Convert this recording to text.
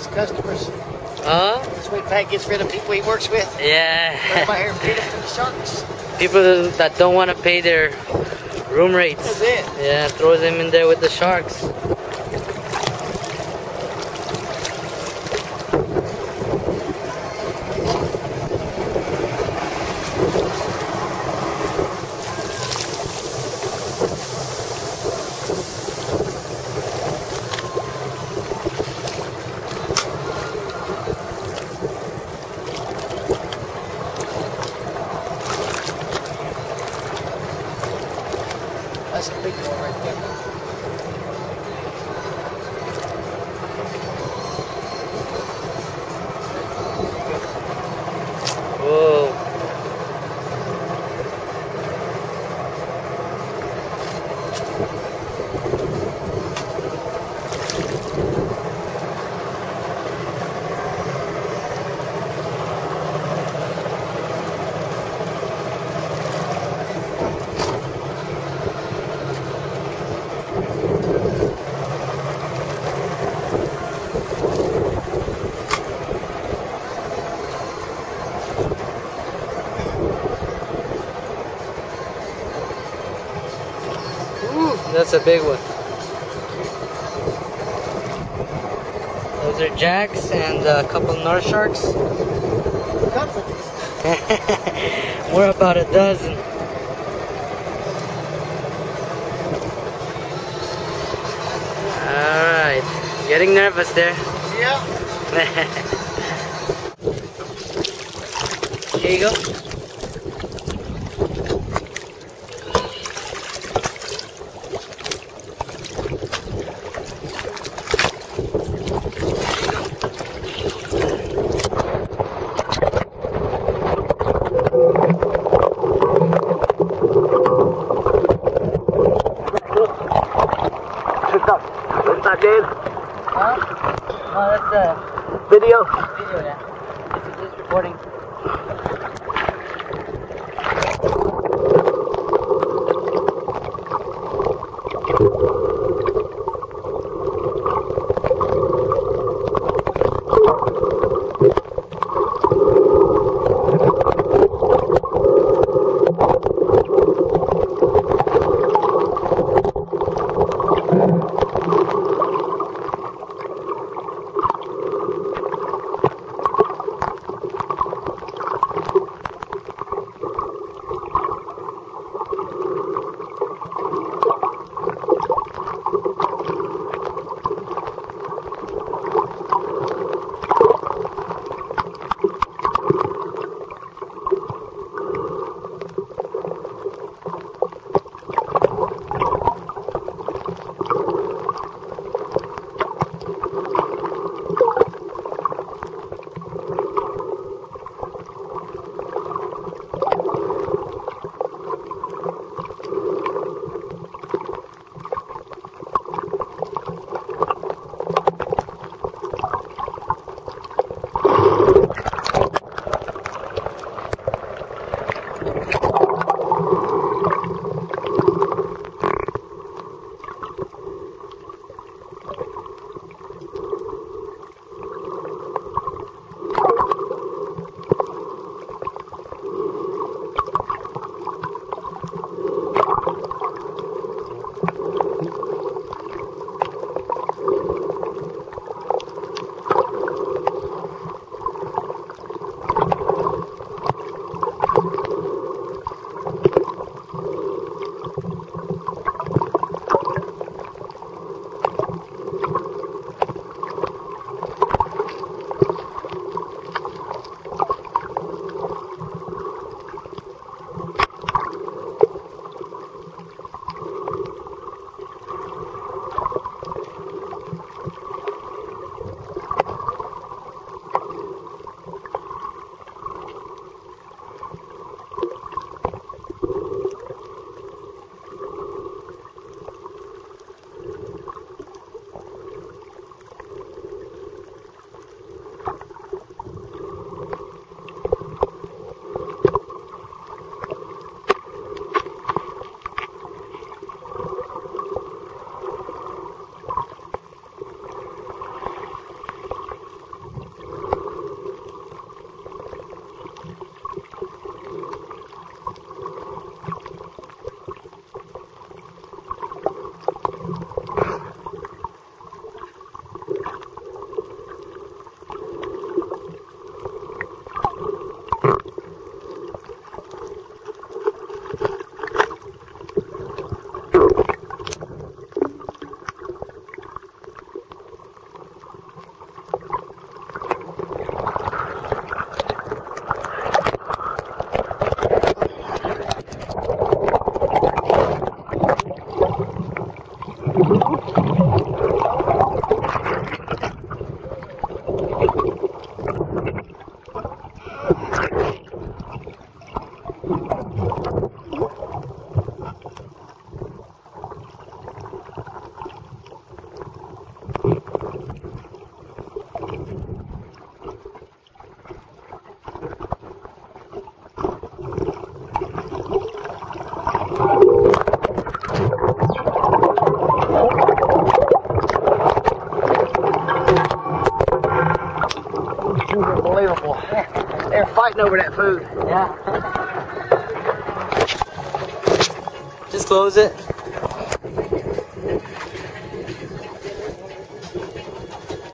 his customers. Huh? This way Pat gets rid of people he works with. Yeah. Put them out here and feed them to the sharks. People that don't want to pay their room rates. That's it. Yeah, throws them in there with the sharks. That's a big one right there. Whoa. That's a big one. Those are jacks and a couple North Sharks. We're about a dozen. Alright. Getting nervous there. Yeah. Here you go. What's that, Dave? Huh? No, that's Video? video, yeah. Just recording. Unbelievable. They're fighting over that food. Yeah. Just close it.